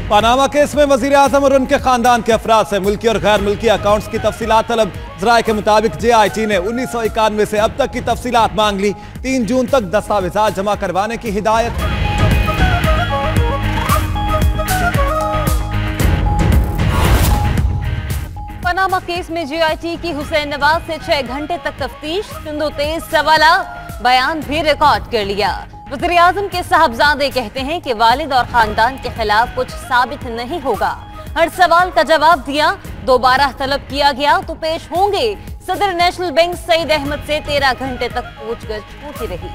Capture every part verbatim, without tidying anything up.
Panama case में वजीर आजम और उनके खानदान के अफराद से मुल्की और गैर मुल्की अकाउंट्स की तफसीलात तलब। जराये के मुताबिक जे आई टी ने उन्नीस सौ इक्यानवे से अब तक की तफसीलात मांग ली। तीन जून तक दस्तावेजात जमा करवाने की हिदायत। पनामा केस में जे आई टी की हुसैन नवाज से छह घंटे तक तफ्तीश। सिंधु तेज सवाला बयान भी रिकॉर्ड कर लिया। वज़ीर आज़म के साहबजादे कहते हैं कि वालिद और खानदान के खिलाफ कुछ साबित नहीं होगा। हर सवाल का जवाब दिया, दोबारा तलब किया गया तो पेश होंगे। सदर नेशनल बैंक सईद अहमद से तेरह घंटे तक पूछगछ होती रही।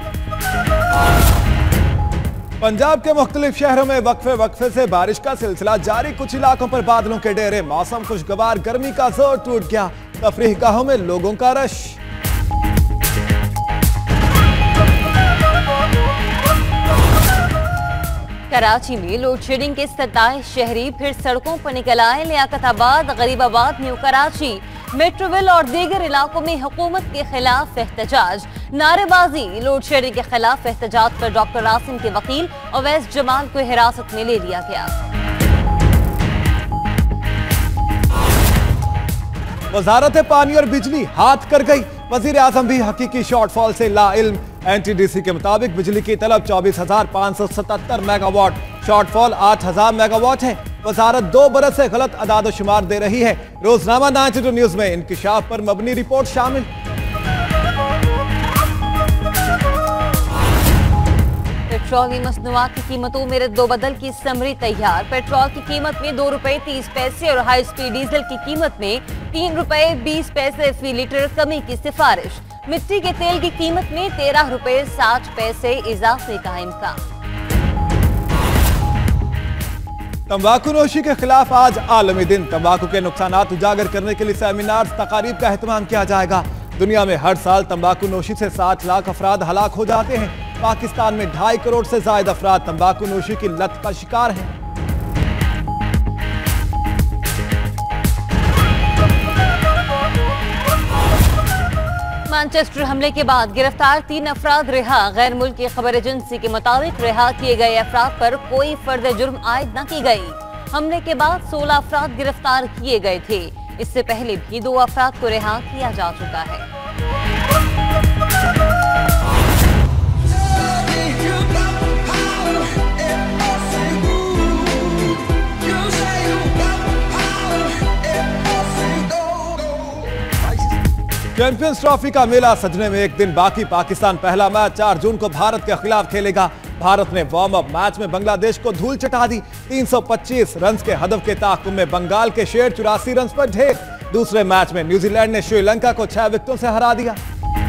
पंजाब के मुख्तलिफ शहरों में वक्फे वक्फे से बारिश का सिलसिला जारी। कुछ इलाकों पर बादलों के डेरे। मौसम खुशगवार, गर्मी का जोर टूट गया। तफरीह गाहों में लोगों का रश। कराची में लोड शेडिंग के सत्ताईस शहरी फिर सड़कों पर निकल आए। लियाकताबाद, गरीबाबाद, न्यू कराची, मेट्रोविल और दीगर इलाकों में हुकूमत के खिलाफ एहतजाज, नारेबाजी। लोड शेडिंग के खिलाफ एहतजाज पर डॉक्टर आसिम के वकील अवैस जमाल को हिरासत में ले लिया गया। वजारत पानी और बिजली हाथ कर गई। वजीर आजम भी हकीकी शॉर्टफॉल से ला इल्म। एन टी डी सी के मुताबिक बिजली की तलब चौबीस हजार पाँच सौ सतहत्तर मेगावाट, शॉर्टफॉल आठ हजार मेगावाट है। वजारत दो बरस से गलत अदाद शुमार दे रही है। रोजनामा नाइन्टी टू न्यूज में इंकिशाफ पर मबनी रिपोर्ट शामिल। पेट्रोल मसनूआत की कीमतों में रद्दोबदल की समरी तैयार। पेट्रोल की कीमत में दो रुपए तीस पैसे और हाई स्पीड डीजल की कीमत में तीन रुपए बीस पैसे फी लीटर कमी की सिफारिश। मिट्टी के तेल की कीमत में तेरह रुपए साठ पैसे इजाफे का इम्कान। तंबाकू नोशी के खिलाफ आज आलमी दिन। तंबाकू के नुकसानात उजागर करने के लिए सेमिनार तकारीब का एहतमाम किया जाएगा। दुनिया में हर साल तंबाकू नोशी से साठ लाख अफराद हलाक हो जाते हैं। पाकिस्तान में ढाई करोड़ से ज्यादा अफराद तंबाकू नोशी की लत का शिकार हैं। मैनचेस्टर हमले के बाद गिरफ्तार तीन अफराद रिहा। गैर मुल्की खबर एजेंसी के मुताबिक रिहा किए गए अफराद पर कोई फर्द जुर्म आयद न की गई। हमले के बाद सोलह अफराद गिरफ्तार किए गए थे। इससे पहले भी दो अफराद को रिहा किया जा चुका है। चैंपियंस ट्रॉफी का मेला सजने में एक दिन बाकी। पाकिस्तान पहला मैच चार जून को भारत के खिलाफ खेलेगा। भारत ने वार्म अप मैच में बांग्लादेश को धूल चटा दी। तीन सौ पच्चीस रन के हदफ के ताकुब में बंगाल के शेर चौरासी रन पर ढेर। दूसरे मैच में न्यूजीलैंड ने श्रीलंका को छह विकेटों से हरा दिया।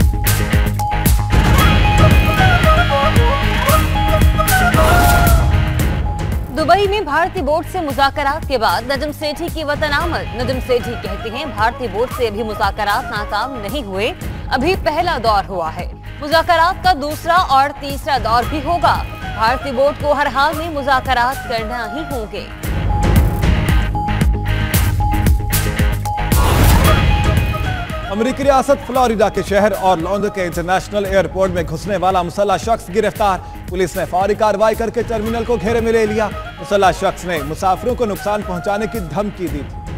दुबई में भारतीय बोर्ड से मुज़ाकरात के बाद नजम सेठी की वतन आमद। नजम सेठी कहते हैं भारतीय बोर्ड से अभी मुज़ाकरात नाकाम नहीं हुए, अभी पहला दौर हुआ है। मुज़ाकरात का दूसरा और तीसरा दौर भी होगा। भारतीय बोर्ड को हर हाल में मुज़ाकरात करना ही होंगे। अमेरिकी रियासत फ्लोरिडा के शहर और लॉन्डो के इंटरनेशनल एयरपोर्ट में घुसने वाला मुसल्लह शख्स गिरफ्तार। पुलिस ने फौरी कार्रवाई करके टर्मिनल को घेरे में ले लिया। मुसल्लह शख्स ने मुसाफिरों को नुकसान पहुंचाने की धमकी दी थी।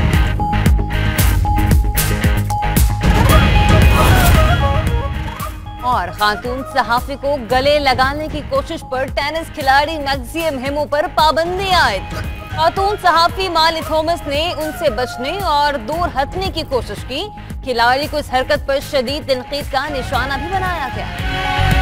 और खातून सहाफी को गले लगाने की कोशिश पर टेनिस खिलाड़ी मैक्सिम हेमो पर पाबंदी आयद। खातून सहाफी माली थॉमस ने उनसे बचने और दूर हटने की कोशिश की। खिलाड़ी को इस हरकत पर शदीद तनकीद का निशाना भी बनाया गया।